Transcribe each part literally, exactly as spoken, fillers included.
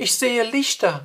Ich sehe Lichter.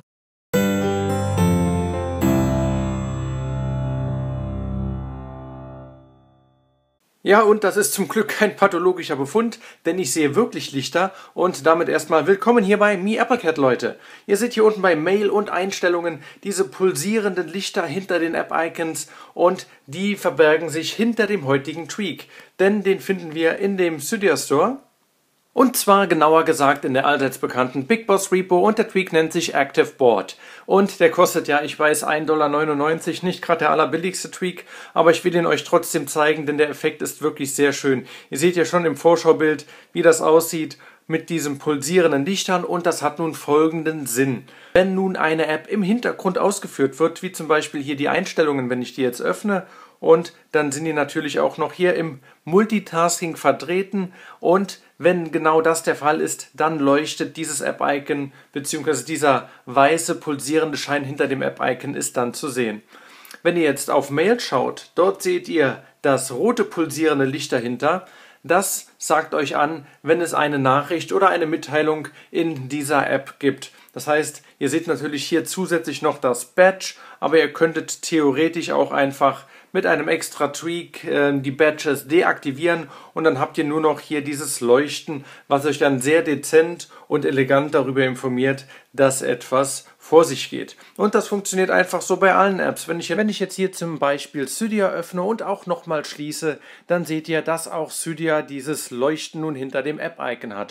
Ja, und das ist zum Glück kein pathologischer Befund, denn ich sehe wirklich Lichter und damit erstmal willkommen hier bei MeAppleCat, Leute. Ihr seht hier unten bei Mail und Einstellungen diese pulsierenden Lichter hinter den App-Icons und die verbergen sich hinter dem heutigen Tweak, denn den finden wir in dem Cydia Store. Und zwar genauer gesagt in der allseits bekannten Big Boss Repo und der Tweak nennt sich Active Board. Und der kostet ja, ich weiß, ein Dollar neunundneunzig, nicht gerade der allerbilligste Tweak, aber ich will ihn euch trotzdem zeigen, denn der Effekt ist wirklich sehr schön. Ihr seht ja schon im Vorschaubild, wie das aussieht mit diesem pulsierenden Lichtern und das hat nun folgenden Sinn. Wenn nun eine App im Hintergrund ausgeführt wird, wie zum Beispiel hier die Einstellungen, wenn ich die jetzt öffne, und dann sind die natürlich auch noch hier im Multitasking vertreten und wenn genau das der Fall ist, dann leuchtet dieses App-Icon bzw. dieser weiße pulsierende Schein hinter dem App-Icon ist dann zu sehen. Wenn ihr jetzt auf Mail schaut, dort seht ihr das rote pulsierende Licht dahinter. Das sagt euch an, wenn es eine Nachricht oder eine Mitteilung in dieser App gibt. Das heißt, ihr seht natürlich hier zusätzlich noch das Badge, aber ihr könntet theoretisch auch einfach mit einem extra Tweak äh, die Badges deaktivieren und dann habt ihr nur noch hier dieses Leuchten, was euch dann sehr dezent und elegant darüber informiert, dass etwas vor sich geht. Und das funktioniert einfach so bei allen Apps. Wenn ich, wenn ich jetzt hier zum Beispiel Cydia öffne und auch nochmal schließe, dann seht ihr, dass auch Cydia dieses Leuchten nun hinter dem App-Icon hat.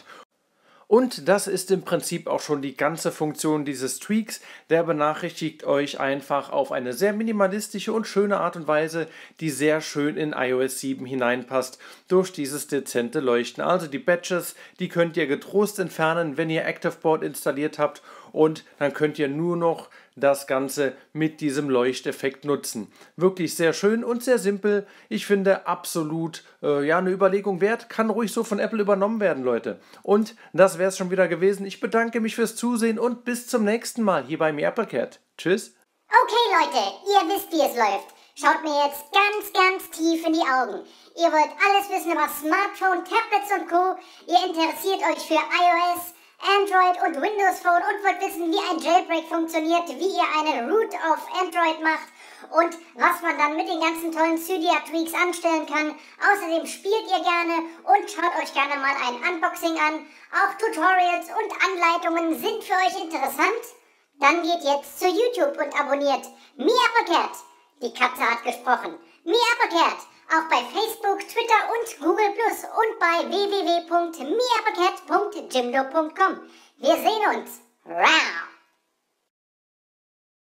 Und das ist im Prinzip auch schon die ganze Funktion dieses Tweaks. Der benachrichtigt euch einfach auf eine sehr minimalistische und schöne Art und Weise, die sehr schön in i O S sieben hineinpasst, durch dieses dezente Leuchten. Also die Badges, die könnt ihr getrost entfernen, wenn ihr ActiveBoard installiert habt und dann könnt ihr nur noch das Ganze mit diesem Leuchteffekt nutzen. Wirklich sehr schön und sehr simpel. Ich finde absolut äh, ja, eine Überlegung wert. Kann ruhig so von Apple übernommen werden, Leute. Und das wäre es schon wieder gewesen. Ich bedanke mich fürs Zusehen und bis zum nächsten Mal hier bei MeAppleCat. Tschüss. Okay, Leute, ihr wisst, wie es läuft. Schaut mir jetzt ganz, ganz tief in die Augen. Ihr wollt alles wissen über Smartphone, Tablets und Co. Ihr interessiert euch für iOS, Android und Windows Phone und wollt wissen, wie ein Jailbreak funktioniert, wie ihr eine Root auf Android macht und was man dann mit den ganzen tollen Cydia-Tweaks anstellen kann. Außerdem spielt ihr gerne und schaut euch gerne mal ein Unboxing an. Auch Tutorials und Anleitungen sind für euch interessant? Dann geht jetzt zu YouTube und abonniert MeAppleCat. Die Katze hat gesprochen. MeAppleCat. Auch bei Facebook, Twitter und Google Plus und bei w w w punkt meapplecat punkt jimdo punkt com. Wir sehen uns. Round.